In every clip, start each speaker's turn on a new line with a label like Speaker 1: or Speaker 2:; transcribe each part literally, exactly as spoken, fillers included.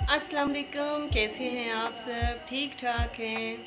Speaker 1: अस्सलाम वालेकुम, कैसे हैं आप सब? ठीक ठाक हैं।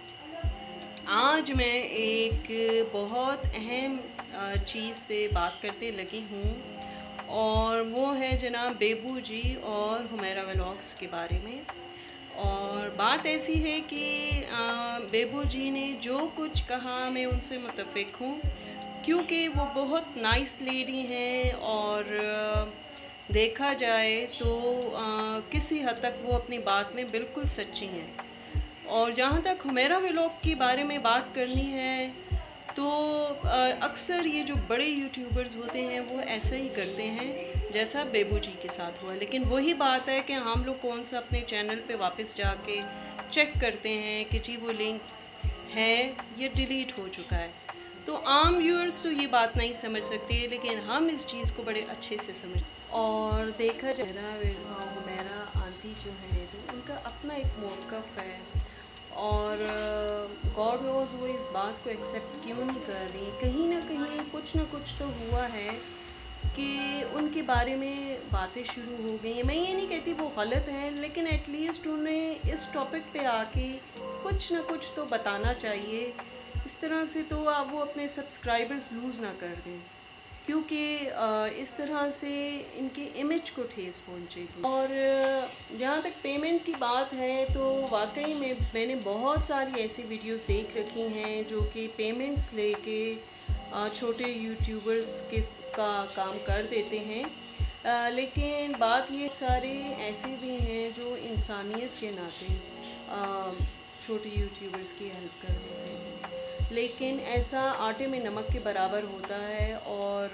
Speaker 1: आज मैं एक बहुत अहम अ, चीज़ पे बात करते लगी हूँ और वो है जनाब बेबू जी और हुमैरा व्लॉग्स के बारे में। और बात ऐसी है कि अ, बेबू जी ने जो कुछ कहा मैं उनसे मुत्तफ़िक हूँ, क्योंकि वो बहुत नाइस लेडी हैं और अ, देखा जाए तो अ, किसी हद तक वो अपनी बात में बिल्कुल सच्ची हैं। और जहाँ तक हुमैरा व्लॉग के बारे में बात करनी है तो अ, अक्सर ये जो बड़े यूट्यूबर्स होते हैं वो ऐसा ही करते हैं जैसा बेबू जी के साथ हुआ। लेकिन वही बात है कि हम लोग कौन सा अपने चैनल पे वापस जाके चेक करते हैं कि जी वो लिंक है ये डिलीट हो चुका है। तो आम व्यूअर्स तो ये बात नहीं समझ सकते, लेकिन हम इस चीज़ को बड़े अच्छे से समझ। और देखा जाए ना हुमैरा आंटी जो है तो उनका अपना एक मौक़िफ़ है और गॉड नोज़ वो इस बात को एक्सेप्ट क्यों नहीं कर रही। कहीं ना कहीं कुछ ना कुछ तो हुआ है कि उनके बारे में बातें शुरू हो गई हैं। मैं ये नहीं कहती वो गलत हैं, लेकिन एटलीस्ट उन्हें इस टॉपिक पे आके कुछ ना कुछ तो बताना चाहिए। इस तरह से तो आप वो अपने सब्सक्राइबर्स लूज़ ना कर दें, क्योंकि इस तरह से इनके इमेज को ठेस पहुंचेगी। और जहाँ तक पेमेंट की बात है तो वाकई में मैंने बहुत सारी ऐसी वीडियोस देख रखी हैं जो कि पेमेंट्स लेके छोटे यूट्यूबर्स के का काम कर देते हैं। आ, लेकिन बात ये सारे ऐसे भी हैं जो इंसानियत के नाते छोटे यूट्यूबर्स की हेल्प कर देते हैं, लेकिन ऐसा आटे में नमक के बराबर होता है। और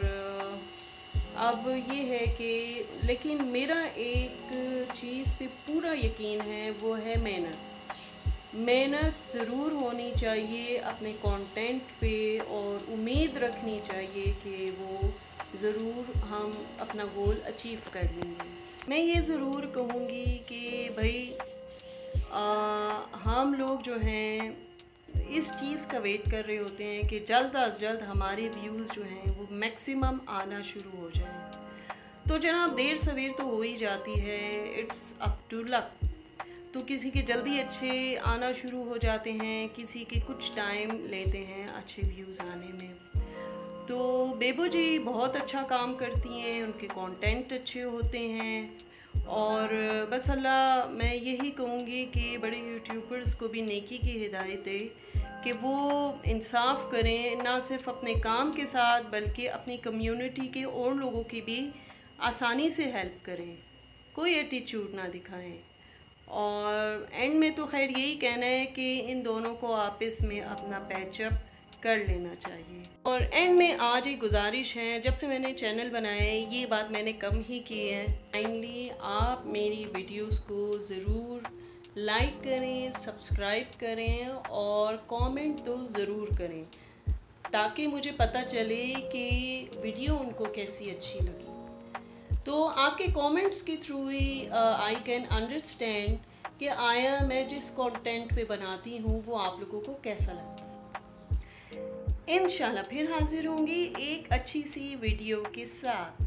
Speaker 1: अब ये है कि लेकिन मेरा एक चीज़ पे पूरा यकीन है, वो है मेहनत। मेहनत ज़रूर होनी चाहिए अपने कंटेंट पे और उम्मीद रखनी चाहिए कि वो ज़रूर हम अपना गोल अचीव कर लेंगे। मैं ये ज़रूर कहूँगी कि भाई आ, हम लोग जो हैं इस चीज़ का वेट कर रहे होते हैं कि जल्द अज जल्द हमारे व्यूज़ जो हैं वो मैक्सिमम आना शुरू हो जाएं। तो जनाब देर सवेर तो हो ही जाती है, इट्स अप टू लक। तो किसी के जल्दी अच्छे आना शुरू हो जाते हैं, किसी के कुछ टाइम लेते हैं अच्छे व्यूज़ आने में। तो बेबू जी बहुत अच्छा काम करती हैं, उनके कंटेंट अच्छे होते हैं। और बस अल्लाह मैं यही कहूँगी कि बड़े यूट्यूबर्स को भी नेकी की हिदायत दे कि वो इंसाफ करें, ना सिर्फ अपने काम के साथ बल्कि अपनी कम्युनिटी के और लोगों की भी आसानी से हेल्प करें, कोई एटीट्यूड ना दिखाएं। और एंड में तो खैर यही कहना है कि इन दोनों को आपस में अपना पैचअप कर लेना चाहिए। और एंड में आज एक गुजारिश है, जब से मैंने चैनल बनाया है ये बात मैंने कम ही की है, काइंडली आप मेरी वीडियोस को ज़रूर लाइक करें, सब्सक्राइब करें और कमेंट तो ज़रूर करें, ताकि मुझे पता चले कि वीडियो उनको कैसी अच्छी लगी। तो आपके कमेंट्स के थ्रू ही आई कैन अंडरस्टैंड कि आया मैं जिस कंटेंट पे बनाती हूँ वो आप लोगों को कैसा लगता है। इंशाल्लाह फिर हाजिर होंगी एक अच्छी सी वीडियो के साथ।